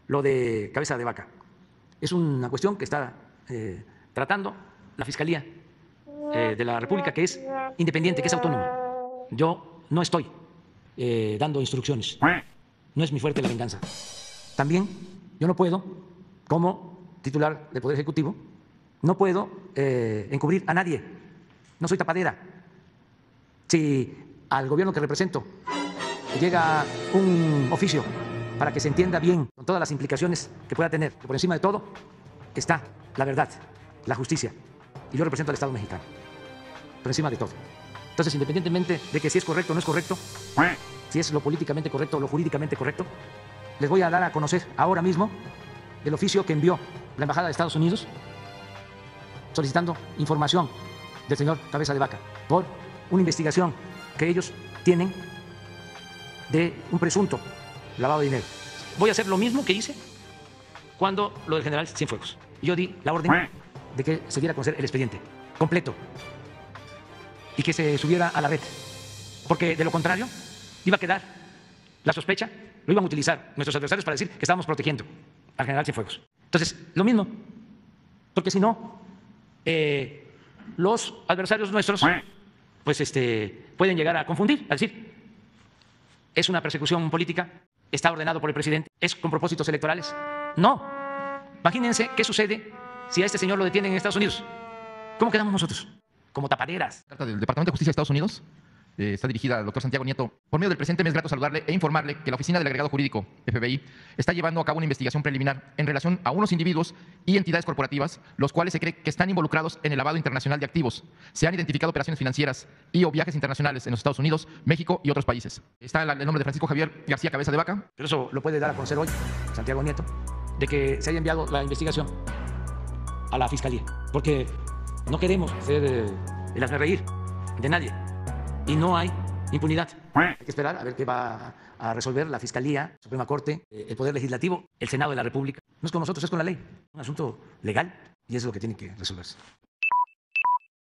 lo de cabeza de vaca. Es una cuestión que está tratando la Fiscalía de la República, que es independiente, que es autónoma. Yo no estoy dando instrucciones. No es mi fuerte la venganza. También yo no puedo, como titular del Poder Ejecutivo, no puedo encubrir a nadie. No soy tapadera. Si al gobierno que represento llega un oficio para que se entienda bien con todas las implicaciones que pueda tener, que por encima de todo está la verdad, la justicia. Y yo represento al Estado mexicano, por encima de todo. Entonces, independientemente de que si es correcto o no es correcto, si es lo políticamente correcto o lo jurídicamente correcto, les voy a dar a conocer ahora mismo el oficio que envió la Embajada de Estados Unidos solicitando información del señor Cabeza de Vaca por una investigación que ellos tienen de un presunto lavado de dinero. Voy a hacer lo mismo que hice cuando lo del general Cienfuegos. Yo di la orden de que se diera a conocer el expediente completo y que se subiera a la red, porque de lo contrario iba a quedar la sospecha, lo iban a utilizar nuestros adversarios para decir que estábamos protegiendo al general Cienfuegos. Entonces, lo mismo, porque si no, los adversarios nuestros pues pueden llegar a confundir, a decir, es una persecución política, está ordenado por el presidente, es con propósitos electorales. No. Imagínense qué sucede si a este señor lo detienen en Estados Unidos. ¿Cómo quedamos nosotros? Como tapaderas. Trata del Departamento de Justicia de Estados Unidos. Está dirigida al doctor Santiago Nieto. Por medio del presente me es grato saludarle e informarle que la Oficina del Agregado Jurídico, FBI, está llevando a cabo una investigación preliminar en relación a unos individuos y entidades corporativas, los cuales se cree que están involucrados en el lavado internacional de activos. Se han identificado operaciones financieras y o viajes internacionales en los Estados Unidos, México y otros países. Está el nombre de Francisco Javier García Cabeza de Vaca. Pero eso lo puede dar a conocer hoy Santiago Nieto, de que se haya enviado la investigación a la Fiscalía, porque no queremos ser el hazmerreír de nadie y no hay impunidad. Hay que esperar a ver qué va a resolver la Fiscalía, Suprema Corte, el Poder Legislativo, el Senado de la República. No es con nosotros, es con la ley. Un asunto legal y es lo que tiene que resolverse.